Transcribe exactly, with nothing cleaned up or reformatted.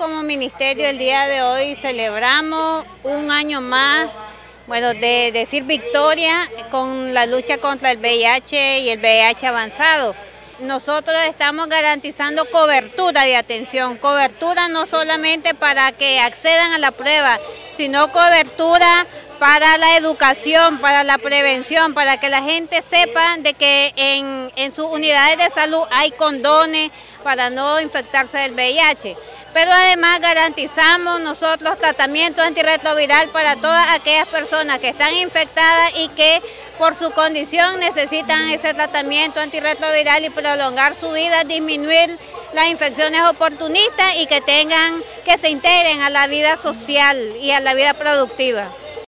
como ministerio el día de hoy celebramos un año más, bueno, de decir victoria con la lucha contra el V I H y el V I H avanzado. Nosotros estamos garantizando cobertura de atención, cobertura no solamente para que accedan a la prueba, sino cobertura para la educación, para la prevención, para que la gente sepa de que en, en sus unidades de salud hay condones para no infectarse del V I H. Pero además garantizamos nosotros tratamiento antirretroviral para todas aquellas personas que están infectadas y que por su condición necesitan ese tratamiento antirretroviral y prolongar su vida, disminuir las infecciones oportunistas y que tengan, que se integren a la vida social y a la vida productiva.